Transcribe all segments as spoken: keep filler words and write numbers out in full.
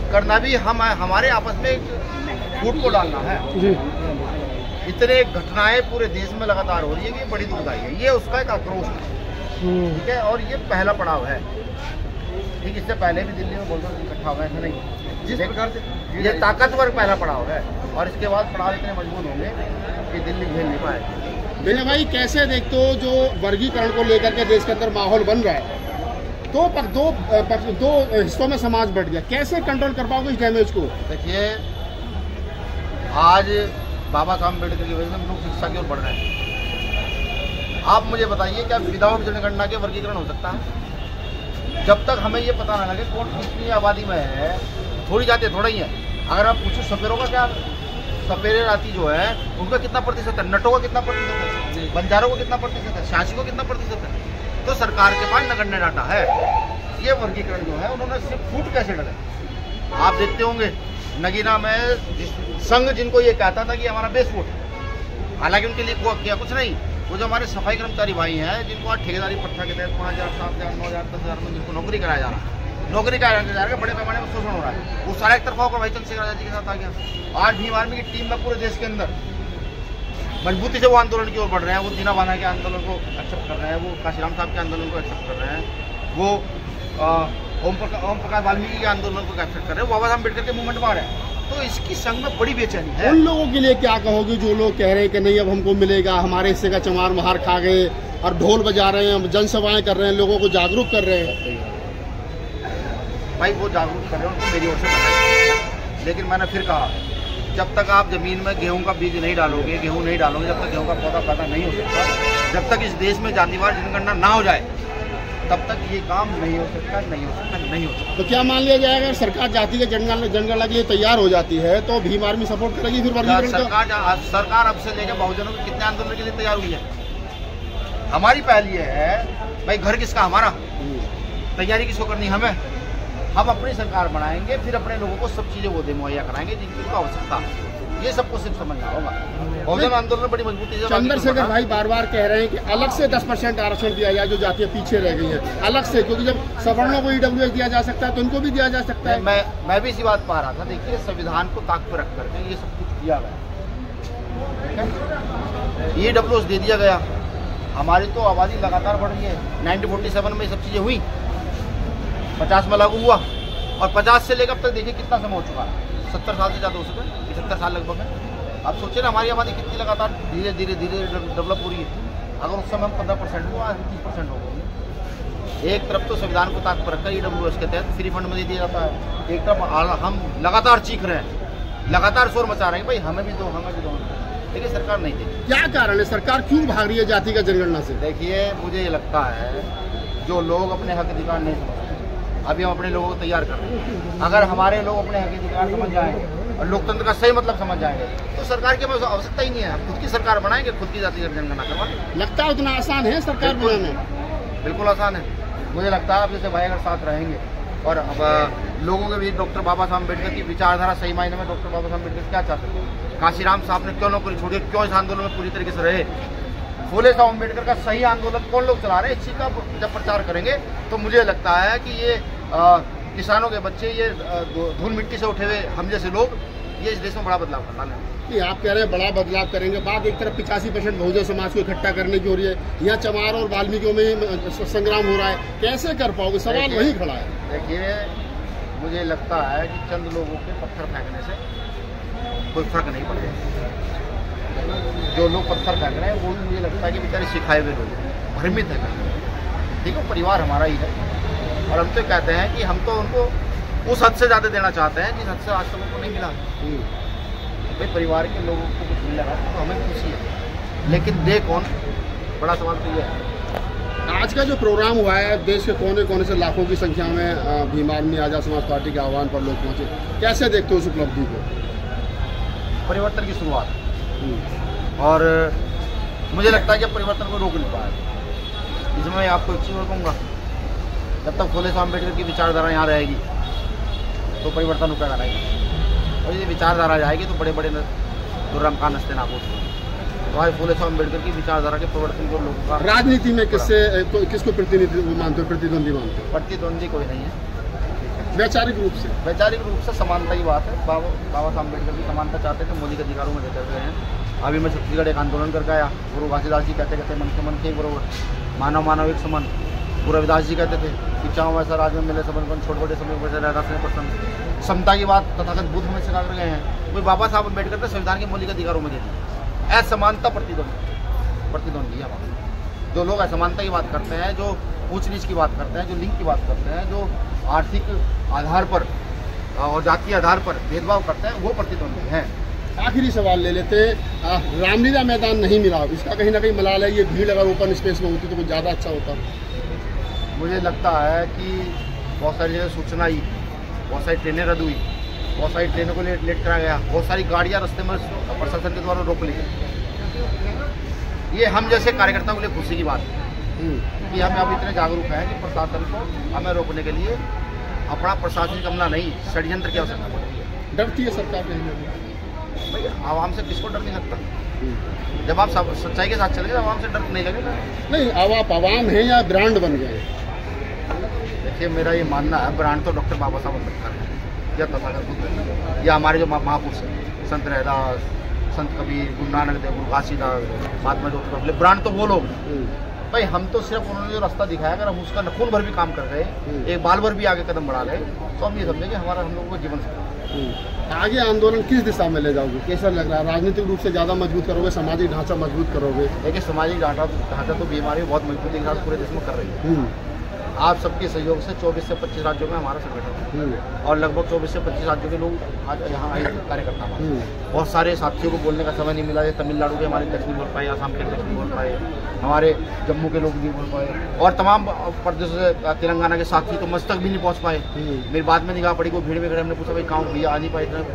करना भी हम हमारे आपस में फूट को डालना है जी। इतने घटनाएं पूरे देश में लगातार हो रही है कि बड़ी दुखदाई है। ये उसका एक आक्रोश है, ठीक है, और ये पहला पड़ाव है। ठीक, इससे पहले भी दिल्ली में बोलता इकट्ठा हुआ है, ऐसा नहीं। जिस प्रकार से ये ताकतवर पहला पड़ाव है और इसके बाद पड़ाव इतने मजबूत होंगे कि दिल्ली झेल नहीं पाएगी। विनय भाई, कैसे देखते हो जो वर्गीकरण को लेकर के देश के अंदर माहौल बन रहा है, दो पर दो पर दो हिस्सों में समाज बढ़ गया, कैसे कंट्रोल कर पाओगे इस डैमेज को? देखिए, आज बाबा साहब अम्बेडकर की वजह से हम लोग शिक्षा की ओर बढ़ रहे हैं। आप मुझे बताइए, क्या विदाउट जनगणना के वर्गीकरण हो सकता है? जब तक हमें ये पता ना लगे कौन कितनी आबादी में है, थोड़ी जाती है, थोड़ा ही है। अगर आप पूछो सपेरों का क्या, सपेरे राती जो है उनका कितना प्रतिशत है, नटों का कितना प्रतिशत है, बंजारों का कितना प्रतिशत है, शासी को कितना प्रतिशत है? तो सरकार के पास नगण्य डाटा है। ये वर्गीकरण जो है उन्होंने सिर्फ फूट कैसे डाले, आप देखते होंगे नगीना में संघ जिनको ये कहता था कि हमारा बेस वोट है, हालांकि उनके लिए किया कुछ नहीं। वो जो हमारे सफाई कर्मचारी भाई हैं जिनको आज ठेकेदारी प्रथा के तहत पाँच हज़ार सात हज़ार नौ हज़ार दस हज़ार में जिनको नौकरी कराया जा रहा है, नौकरी कराया जा रहा है, बड़े पैमाने में शोषण हो रहा है, वो सारा एक तरफा होकर भाई चंद्रशेखर आजाद जी के साथ आ गया। आज भीम आर्मी की टीम में पूरे देश के अंदर मजबूती से वो आंदोलन की ओर बढ़ रहे हैं। वो दीना बाना के आंदोलन को एक्सेप्ट कर रहे हैं, वो काशीराम साहब के आंदोलन को एक्सेप्ट कर रहे हैं, वो ओम प्रकाश ओम प्रकाश वाल्मीकि के आंदोलन को एक्सेप्ट कर रहे हैं, बाबा साहब अम्बेडकर के मूवमेंट में आ रहे हैं। तो इसकी संघ में बड़ी बेचैनी है। उन लोगों के लिए क्या कहोगे जो लोग कह रहे हैं कि नहीं अब हमको मिलेगा, हमारे हिस्से का चमार महार खा गए, और ढोल बजा रहे हैं, जनसभाएं कर रहे हैं, लोगों को जागरूक कर रहे हैं? भाई वो जागरूक कर रहे हैं, उनको मेरी ओर से बताइए। लेकिन मैंने फिर कहा, जब तक आप जमीन में गेहूं का बीज नहीं डालोगे, गेहूं नहीं डालोगे, जब तक गेहूं का पौधा पैदा नहीं हो सकता, जब तक इस देश में जातिवार जनगणना ना हो जाए, तब तक ये काम नहीं हो सकता, नहीं हो सकता, नहीं हो सकता। तो क्या मान लिया जाएगा अगर सरकार जाति के जनगणना जनगणना के लिए तैयार हो जाती है तो भीम आर्मी सपोर्ट करेगी? फिर सरकार सरकार अब से लेकर बहुजनों के कितने आंदोलन के लिए तैयार हुई है? हमारी पहल ये है भाई, घर किसका? हमारा। तैयारी किसको करनी? हमें। हम अपनी सरकार बनाएंगे, फिर अपने लोगों को सब चीजें वो दे मुहैया कराएंगे जिनकी आवश्यकता है। ये सबको सिर्फ समझना होगा। बहुजन आंदोलन बड़ी मजबूती से चंद्रशेखर भाई बार बार कह रहे हैं कि अलग से दस परसेंट आरक्षण दिया जाए जो जातियां पीछे रह गई हैं, अलग से, क्योंकि जब सवर्णों को ईडब्ल्यूएस दिया जा सकता है तो उनको भी दिया जा सकता है। मैं मैं भी इसी बात पा रहा था। देखिए, संविधान को ताक पर रख करके ये सब कुछ किया गया, ईडब्ल्यूएस दे दिया गया। हमारी तो आबादी लगातार बढ़ रही है। नाइनटीन फोर्टी सेवन में ये सब चीजें हुई, पचास में लागू हुआ, और पचास से लेकर अब तक देखिए कितना समय हो चुका है, सत्तर साल से ज़्यादा हो चुका है, पचहत्तर साल लगभग है। आप सोचिए ना, हमारी आबादी कितनी लगातार धीरे धीरे धीरे डेवलप हो रही है। अगर उस समय हम पंद्रह परसेंट हुआ, आज तीस परसेंट हो गए। एक तरफ तो संविधान को ताक पर रखकर ईडब्ल्यूएस के तहत फ्री फंड में दे दिया जाता है, एक तरफ हम लगातार चीख रहे हैं, लगातार शोर मचा रहे हैं भाई हमें भी दो, हमें भी दो, लेकिन सरकार नहीं देती। क्या कारण है? सरकार क्यों भाग रही है जाति का जनगणना से? देखिए, मुझे ये लगता है जो लोग अपने हक अधिकार नहीं समझते, अभी हम अपने लोगों को तैयार कर रहे हैं। अगर हमारे लोग अपने हक अधिकार समझ जाएंगे और लोकतंत्र का सही मतलब समझ जाएंगे तो सरकार की आवश्यकता ही नहीं है। खुद की सरकार बनाएंगे, खुद की जाति जनगणना करवाएंगे। लगता है उतना आसान है सरकार बनाने? बिल्कुल आसान है। मुझे लगता है अब जैसे भाई अगर साथ रहेंगे और अब लोगों के बीच डॉक्टर बाबा साहब अम्बेडकर की विचारधारा सही मायने में, डॉक्टर बाबा साहब अम्बेडकर क्या चाहते थे, काशीराम साहब ने क्यों नौकरी छोड़ी, क्यों इस आंदोलन में पूरी तरीके से रहे, फूले साहब अम्बेडकर का सही आंदोलन कौन लोग चला रहे हैं, इस चीज का जब प्रचार करेंगे तो मुझे लगता है कि ये आ, किसानों के बच्चे, ये धूल मिट्टी से उठे हुए हम जैसे लोग, ये इस देश में बड़ा बदलाव करना है। आप कह रहे हैं बड़ा बदलाव करेंगे, बात एक तरफ पिचासी परसेंट बहुजन समाज को इकट्ठा करने की हो रही है, यहाँ चमार और वाल्मीकियों में संग्राम हो रहा है, कैसे कर पाओगे? सवाल वही खड़ा है। देखिए, मुझे लगता है कि चंद लोगों के पत्थर फेंकने से कोई फर्क नहीं पड़ेगा। जो लोग पत्थर फेंक रहे हैं वो भी मुझे लगता है कि बेचारे सिखाए हुए लोग, भ्रमित है। देखो, परिवार हमारा ही है और हम तो कहते हैं कि हम तो उनको उस हद से ज़्यादा देना चाहते हैं जिस हद से आज तक उनको नहीं मिला। भाई परिवार के लोगों को कुछ मिल रहा है तो हमें खुशी है, लेकिन दे कौन? बड़ा सवाल तो ये है। आज का जो प्रोग्राम हुआ है, देश के कोने कोने से लाखों की संख्या में भीम आर्मी आजाद समाज पार्टी के आह्वान पर लोग पहुंचे, कैसे देखते हो उस उपलब्धि को? परिवर्तन की शुरुआत, और मुझे लगता है कि परिवर्तन को रोक नहीं पाया। इसमें मैं आपको एक चीज़ और कहूँगा, जब तक फूले साहब अम्बेडकर की विचारधारा यहाँ रहेगी तो परिवर्तन रुकेगा नहीं, और ये विचारधारा जाएगी तो बड़े बड़े दुर्रम का नस्ते नाबूद होंगे। तो आज फूले साहब अम्बेडकर की विचारधारा के प्रवर्तन को लोगों का। राजनीति में किससे किसको प्रतिनिधि मानते हो, प्रतिद्वंदी मानते हो? प्रतिद्वंदी कोई नहीं है, वैचारिक रूप से वैचारिक रूप से समानता की बात है। बाबा बाबा साहब अम्बेडकर भी समानता चाहते थे, मोदी के अधिकारों में देते रहे हैं। अभी मैं छत्तीसगढ़ एक आंदोलन करके आया, गुरु घासीदास जी कहते कहते मन के मन थे बरोबर, मानव मानव एक समान। गुरु रविदास जी कहते थे कि चाहो ऐसा राज में मिले सबन छोटे बड़े समय वैसे रहता से पसंद। समता की बात तथागत बुद्ध हमें सिखा कर गए हैं, कोई बाबा साहब अम्बेडकर ने संविधान के मौलिक अधिकारों में दे दी। असमानता प्रतिद्वंद प्रतिद्वंदी है वहाँ। जो लोग असमानता की बात करते हैं, जो ऊंच नीच की बात करते हैं, जो लिंग की बात करते हैं, जो आर्थिक आधार पर और जातीय आधार पर भेदभाव करते हैं, वो प्रतिद्वंदी हैं। आखिरी सवाल ले लेते हैं, रामलीला मैदान नहीं मिला, इसका कहीं ना कहीं मलाल है। ये भीड़ अगर ओपन स्पेस में होती तो कुछ ज़्यादा अच्छा होता। मुझे लगता है कि बहुत सारी जगह सूचना आई, बहुत सारी ट्रेनें रद्द हुई, बहुत सारी ट्रेनों को लेट लेट करा गया, बहुत सारी गाड़ियाँ रास्ते में प्रशासन के द्वारा रोक ली। ये हम जैसे कार्यकर्ताओं के लिए खुशी की बात है कि हम अब इतने जागरूक हैं कि प्रशासन को हमें रोकने के लिए अपना प्रशासनिक अमला नहीं, षड्यंत्र की आवश्यकता पड़ती है। डरती है सरकार कहीं? भाई आवाम से किसको डर नहीं लगता? जब आप सच्चाई के साथ चलेंगे तो आवाम से डर नहीं लगेगा। नहीं, अब आप आवाम हैं या ब्रांड बन गए? देखिए, मेरा ये मानना है, ब्रांड तो डॉक्टर बाबा साहब अम्बेडकर है या तथागत बुद्ध या हमारे जो महापुरुष हैं, संत रैदास, संत कबीर, गुरु नानक देव, गुरु घासीदास, महात्मा ज्योतिबा, ब्रांड तो वो लोग। भाई हम तो सिर्फ उन्होंने जो रास्ता दिखाया, अगर हम उसका नखून भर भी काम कर रहे, एक बाल भर भी आगे कदम बढ़ा रहे, तो हम ये समझेंगे हमारा हम लोगों को जीवन से। आगे आंदोलन किस दिशा में ले जाओगे? कैसा लग रहा है? राजनीतिक रूप से ज़्यादा मजबूत करोगे, सामाजिक ढांचा मजबूत करोगे? देखिए, सामाजिक ढांचा ढांचा तो बीमारी बहुत मजबूती के साथ पूरे देश में कर रही है। आप सबके सहयोग से चौबीस से पच्चीस राज्यों में हमारा संगठन है और लगभग चौबीस से पच्चीस राज्यों के लोग आज यहाँ आए कार्यकर्ता हैं। बहुत सारे साथियों को बोलने का समय नहीं मिला है। तमिलनाडु के हमारे अध्यक्ष नहीं बोल पाए, आसाम के अध्यक्ष नहीं बोल पाए, हमारे जम्मू के लोग नहीं बोल पाए और तमाम प्रदेश से तेलंगाना के साथी तो मस्तक भी नहीं पहुँच पाए। मेरी बाद में निगाह पड़ी, को भीड़ में खड़े, हमने पूछा भाई गाँव भैया आ नहीं पाए इतने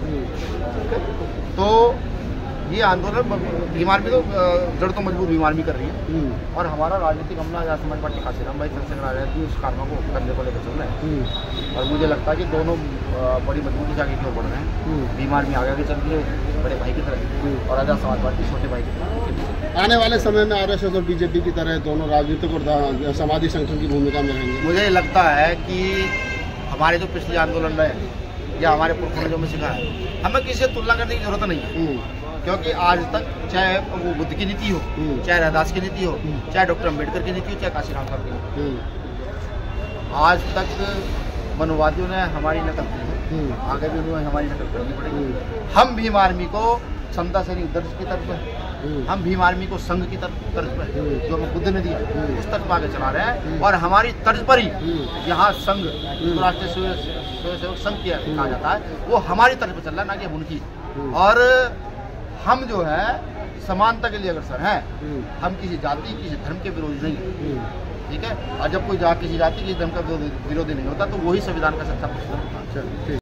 लोग। तो ये आंदोलन बीमार भी तो जड़ तो मजबूत बीमार भी कर रही है और हमारा राजनीतिक अमला आजाद समाज पार्टी काशीराम भाई चंद्रशेखर आजाद जी उस कारणों को करने को लेकर चल रहे हैं और मुझे लगता है कि दोनों बड़ी मजबूती से आगे की ओर बढ़ रहे हैं। बीमार भी आगे चल रही है बड़े भाई की तरह और आजाद समाज पार्टी छोटे भाई की तरह। आने वाले समय में आर एस एस और बीजेपी की तरह दोनों राजनीतिक और सामाजिक संगठन की भूमिका में रहेंगे। मुझे लगता है कि हमारे जो पिछले आंदोलन रहे या हमारे पुरखों ने जो हमें सिखाया, हमें किसी से तुलना करने की जरूरत नहीं है, क्योंकि आज तक चाहे वो बुद्ध की नीति हो, चाहे रैदास की नीति हो, चाहे डॉक्टर अम्बेडकर की नीति हो, चाहे काशीराम साहब की नीति हो, आज तक मनोवादियों ने हमारी नकल की, आगे भी उन्होंने हमारी नकल करनी पड़ेगी। हम भीम आर्मी को क्षमता से नहीं दर्ज की तरफ है, हम भीम आर्मी को संघ की तरफ तर्ज पर जो हमें बुद्ध ने दिया उस तरफ आगे चला रहे हैं और हमारी तर्ज पर ही यहाँ संघ राष्ट्रीय स्वयंसेवक संघ किया कहा जाता है, वो हमारी तर्ज पर चल रहा है, ना कि उनकी। और हम जो है समानता के लिए अग्रसर हैं, हम किसी जाति किसी धर्म के विरोधी नहीं हैं, ठीक है। और जब कोई जा किसी जाति किसी धर्म का विरोधी नहीं होता तो वही संविधान का सच्चा पुस्तक होता है।